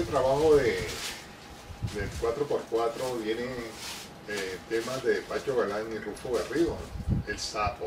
trabajo del 4x4 viene temas de Pacho Galán y Rufo Garrido, El Sapo,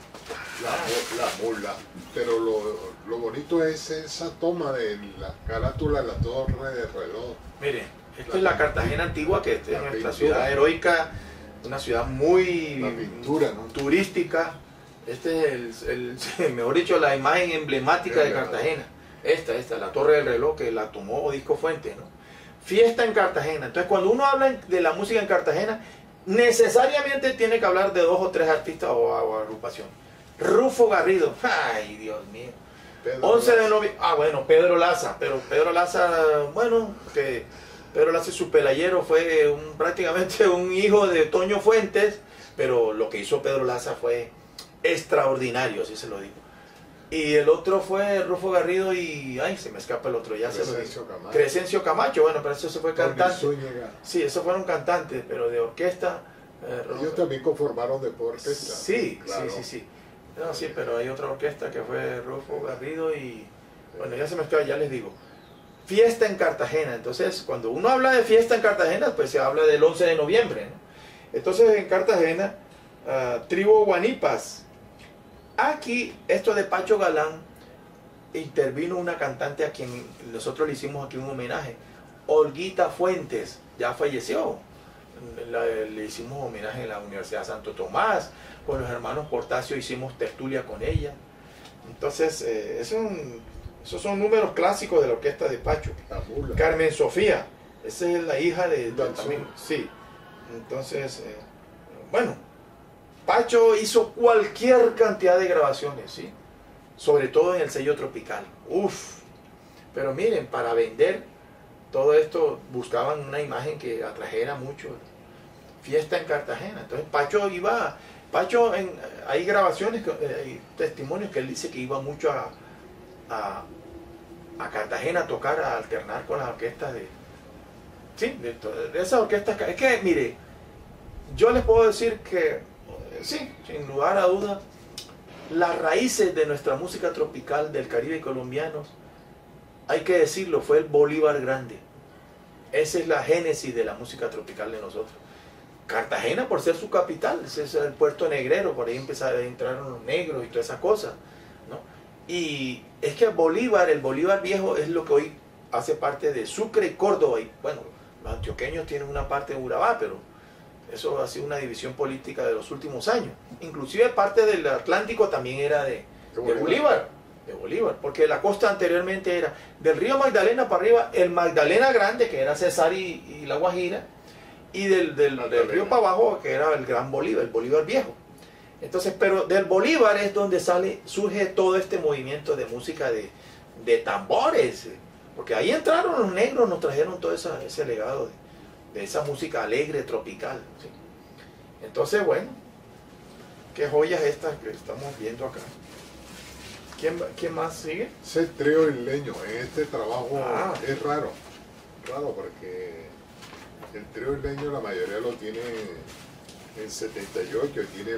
la Mula, pero lo bonito es esa toma de la carátula de la Torre de Reloj. Miren, esta es la Cartagena antigua, que es nuestra ciudad heroica, una ciudad muy pintura, ¿no? turística. Este es mejor dicho, la imagen emblemática de Cartagena. Esta, la Torre del Reloj, que la tomó Disco Fuente, ¿no? Fiesta en Cartagena. Entonces, cuando uno habla de la música en Cartagena, necesariamente tiene que hablar de 2 o 3 artistas o agrupación. Rufo Garrido, ay Dios mío. 11 de noviembre, bueno, Pedro Laza, pero Pedro Laza, bueno, que Pedro Laza, su pelayero, fue prácticamente un hijo de Toño Fuentes, pero lo que hizo Pedro Laza fue extraordinario, así se lo digo. Y el otro fue Rufo Garrido y, ay, se me escapa el otro, ya se lo digo. Crescencio Camacho, bueno, pero eso se fue cantante. Sí, esos fueron cantantes, pero de orquesta. Ellos también conformaron de orquesta. Sí, claro. sí. No, sí, pero hay otra orquesta que fue Rufo Garrido y, bueno, ya se me escapa, ya les digo. Fiesta en Cartagena. Entonces, cuando uno habla de fiesta en Cartagena, pues se habla del 11 de noviembre, ¿no? Entonces, en Cartagena, Tribu Guanipas. Aquí, esto de Pacho Galán, intervino una cantante a quien nosotros le hicimos aquí un homenaje, Olguita Fuentes, ya falleció. Le hicimos homenaje en la Universidad Santo Tomás, con los hermanos Portacio hicimos tertulia con ella. Entonces, esos son números clásicos de la orquesta de Pacho. Carmen Sofía, esa es la hija de también, sí. Entonces, bueno, Pacho hizo cualquier cantidad de grabaciones, ¿sí? Sobre todo en el sello Tropical. Uf. Pero miren, para vender todo esto buscaban una imagen que atrajera mucho. Fiesta en Cartagena. Entonces Pacho hay grabaciones, hay testimonios que él dice que iba mucho a Cartagena a tocar, a alternar con las orquestas de esas orquestas. Es que, mire, yo les puedo decir que sí, sin lugar a duda, las raíces de nuestra música tropical del Caribe colombiano, hay que decirlo, fue el Bolívar Grande. Esa es la génesis de la música tropical de nosotros. Cartagena, por ser su capital, ese es el puerto negrero, por ahí empezaron a entrar los negros y todas esas cosas, ¿no? Y es que el Bolívar viejo es lo que hoy hace parte de Sucre y Córdoba. Y bueno, los antioqueños tienen una parte de Urabá, pero eso ha sido una división política de los últimos años. Inclusive parte del Atlántico también era de Bolívar. De Bolívar, porque la costa anteriormente era del río Magdalena para arriba, el Magdalena Grande, que era Cesar y La Guajira, y del río para abajo, que era el Gran Bolívar, el Bolívar Viejo. Entonces, pero del Bolívar es donde surge todo este movimiento de música de tambores, porque ahí entraron los negros, nos trajeron todo ese legado de esa música alegre, tropical, ¿sí? Entonces, bueno, qué joyas estas que estamos viendo acá. ¿Quién más sigue? Ese trío isleño, este trabajo es raro porque el trío isleño la mayoría lo tiene en 78, tiene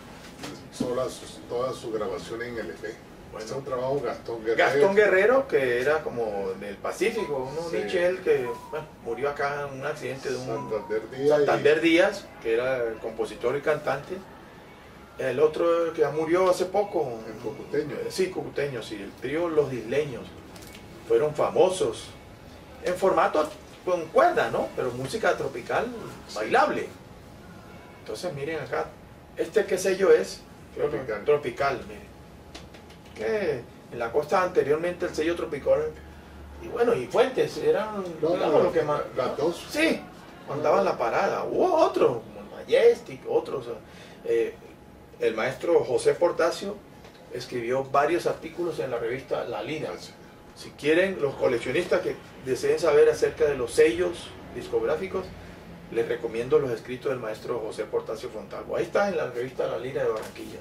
todas sus grabaciones en LP. Bueno, es un trabajo Gastón Guerrero, que era como del Pacífico, un Michel que murió acá en un accidente de un Santander Díaz, que era el compositor y cantante. El otro que murió hace poco, el cucuteño. Sí, cucuteño, sí. El trío Los Isleños fueron famosos en formato con cuerda, ¿no? Pero música tropical, bailable. Entonces, miren acá, qué sello es, tropical, miren. Que en la costa anteriormente el sello Tropical, y bueno, y Fuentes eran, digamos, lo que más. Las dos. Sí, mandaban la parada. Hubo otros, como el Majestic, otros. El maestro José Portacio escribió varios artículos en la revista La Lira. Si quieren, los coleccionistas que deseen saber acerca de los sellos discográficos, les recomiendo los escritos del maestro José Portacio Fontalvo. Ahí está en la revista La Lira de Barranquilla.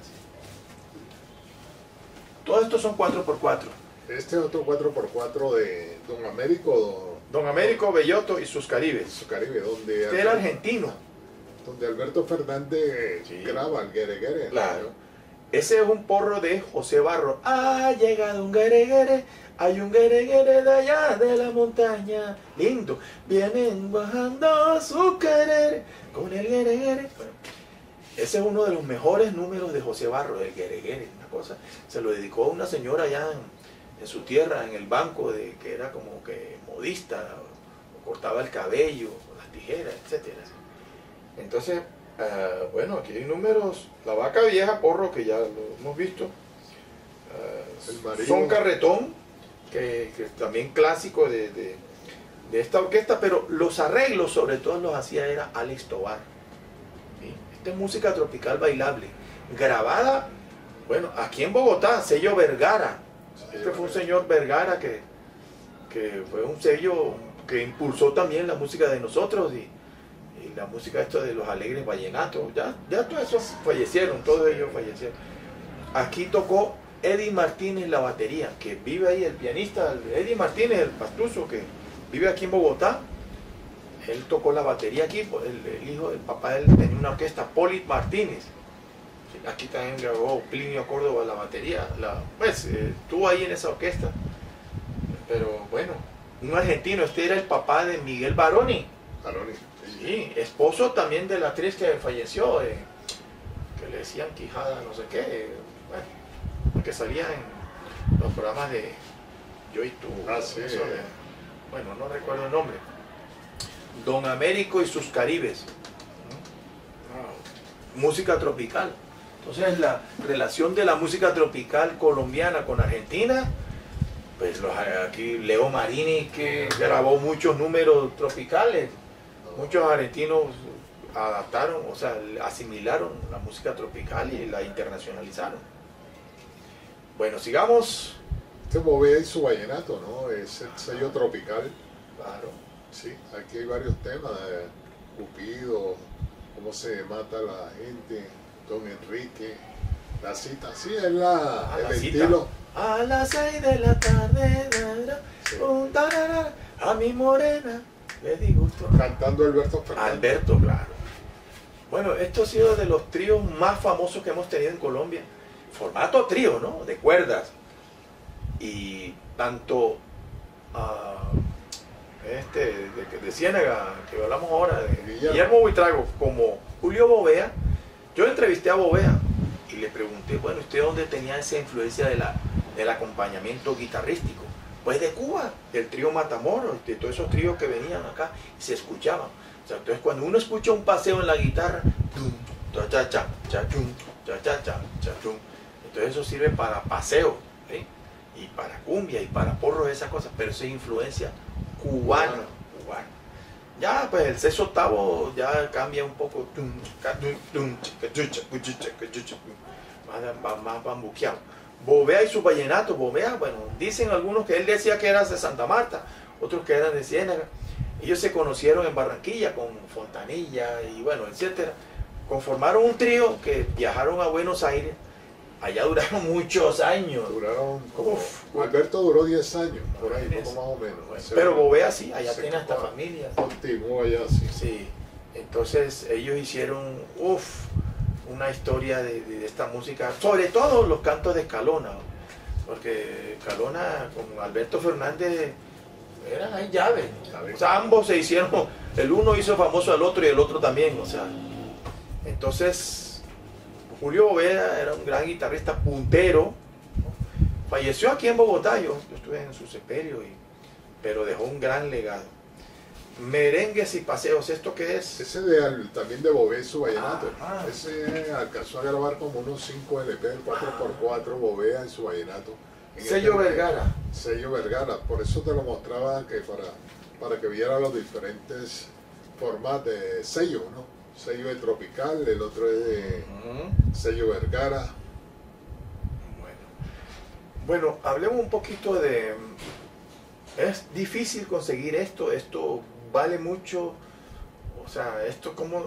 Todos estos son 4x4. Este otro 4x4 de Don Américo Bellotto y sus Caribes. Donde este era argentino. Donde Alberto Fernández graba el Guere Guere. Claro. Ese es un porro de José Barro. Ha llegado un guereguere, hay un guereguere de allá de la montaña. Lindo, vienen bajando su querer con el guereguere. Bueno, ese es uno de los mejores números de José Barro, el guereguere. Una cosa, se lo dedicó a una señora allá en su tierra, en el banco, que era como que modista, o cortaba el cabello, las tijeras, etc. Entonces, bueno, aquí hay números. La Vaca Vieja, porro, que ya lo hemos visto. Son Carretón, que también clásico de esta orquesta, pero los arreglos sobre todo los hacía era Alex Tovar. ¿Sí? Esta es música tropical bailable, grabada, bueno, aquí en Bogotá, sello Vergara. Este fue un señor Vergara que fue un sello que impulsó también la música de nosotros y la música esto de los alegres vallenatos. Ya todos esos fallecieron, todos ellos fallecieron. Aquí tocó Eddie Martínez la batería, que vive ahí, el pianista Eddie Martínez, el pastuso que vive aquí en Bogotá. Él tocó la batería aquí, el papá de él tenía una orquesta, Polit Martínez. Aquí también grabó Plinio Córdoba la batería, estuvo ahí en esa orquesta. Pero bueno, un argentino, este era el papá de Miguel Baroni. Sí, esposo también de la actriz que falleció, que le decían Quijada, no sé qué, bueno, que salía en los programas de Yo y Tú. Sí. Bueno, no recuerdo el nombre. Don Américo y sus Caribes. Música tropical. Entonces la relación de la música tropical colombiana con Argentina, pues aquí Leo Marini, que grabó muchos números tropicales. Muchos argentinos adaptaron, o sea, asimilaron la música tropical y la internacionalizaron. Bueno, sigamos. Este Bovea y su vallenato, ¿no? Es el sello tropical. Claro. Sí, aquí hay varios temas. Cupido, cómo se mata la gente, Don Enrique, la cita. Sí, es el estilo. A las 6 de la tarde, sí. A mi morena. Le di gusto. Cantando Alberto Fernández. Alberto, claro. Bueno, esto ha sido de los tríos más famosos que hemos tenido en Colombia. Formato trío, ¿no? De cuerdas. Y tanto de Ciénaga, que hablamos ahora, de Guillermo Buitrago, como Julio Bovea. Yo entrevisté a Bovea y le pregunté, bueno, ¿usted dónde tenía esa influencia del acompañamiento guitarrístico? Pues de Cuba, del trío Matamoros, de todos esos tríos que venían acá y se escuchaban. O sea, entonces cuando uno escucha un paseo en la guitarra, entonces eso sirve para paseo, ¿sí? Y para cumbia y para porros, esas cosas, pero esa es influencia cubana. Ya pues el sexto octavo ya cambia un poco, más bambuqueado. Bovea y su vallenato. Bovea, bueno, dicen algunos que él decía que era de Santa Marta, otros que eran de Ciénaga. Ellos se conocieron en Barranquilla con Fontanilla y bueno, etcétera. Conformaron un trío que viajaron a Buenos Aires. Allá duraron muchos años. Alberto duró 10 años, por ahí, poco más o menos. Bueno, pero Bovea sí, allá tiene hasta familia. Continuó allá, sí. Sí, entonces ellos hicieron, una historia de esta música, sobre todo los cantos de Escalona, porque Escalona con Alberto Fernández eran ahí llaves. O sea, ambos se hicieron, el uno hizo famoso al otro y el otro también, o sea. Entonces, Julio Bovea era un gran guitarrista puntero, ¿no? Falleció aquí en Bogotá, yo estuve en su sepelio, pero dejó un gran legado. Merengues y paseos, ¿esto qué es? Ese también de Bovea y su vallenato. Ese alcanzó a grabar como unos 5 LP del 4x4, Bovea y su vallenato. Sello Vergara. Sello Vergara, por eso te lo mostraba, que para que viera los diferentes formas de sello, ¿no? Sello de Tropical, el otro es de sello Vergara. Bueno, hablemos un poquito de... Es difícil conseguir esto vale mucho, o sea, esto como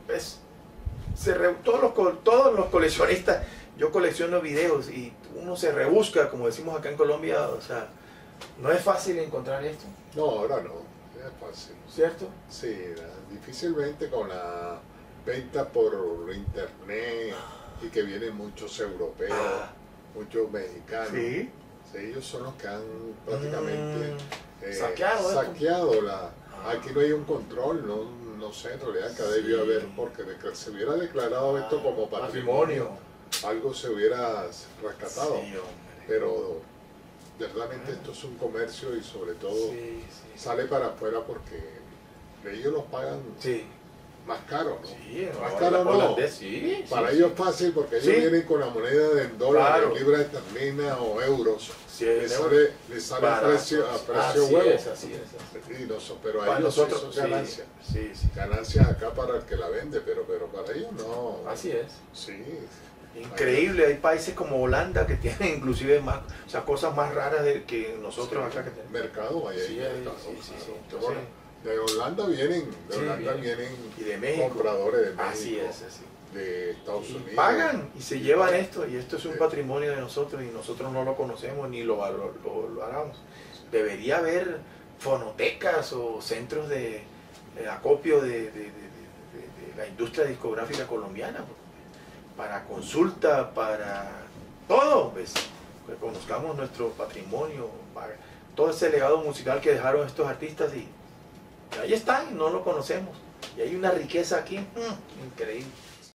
todos los coleccionistas, yo colecciono videos y uno se rebusca, como decimos acá en Colombia, o sea, no es fácil encontrar esto. No, ahora no, es fácil. ¿Cierto? Sí, difícilmente con la venta por internet, y que vienen muchos europeos, muchos mexicanos. Sí. Sí, ellos son los que han prácticamente saqueado la... Aquí no hay un control, no sé, en realidad que debió haber, porque de que se hubiera declarado esto como patrimonio, algo se hubiera rescatado. Sí, hombre. Pero verdaderamente esto es un comercio y sobre todo sale para afuera porque ellos los pagan más caro, ¿no? Sí, más caro no. Para ellos es fácil porque ellos vienen con la moneda en dólares, libras esterlinas o euros. Le sale a precio huevo. Así es. Y pero para a ellos nosotros son ganancias. Sí. Ganancias acá para el que la vende, pero para ellos no. Así es. Sí. Increíble, hay países como Holanda que tienen inclusive más, o sea, cosas más raras que nosotros acá que tenemos. Mercado, ahí Sí. Bueno, de Holanda vienen, y de México. Compradores de México. Así es. De Estados Unidos. Pagan y se llevan esto, y esto es un patrimonio de nosotros y nosotros no lo conocemos ni lo valoramos. Debería haber fonotecas o centros de acopio de la industria discográfica colombiana, para consulta, para todo, ¿ves? Que conozcamos nuestro patrimonio, para todo ese legado musical que dejaron estos artistas, y ahí están, no lo conocemos. Y hay una riqueza aquí increíble.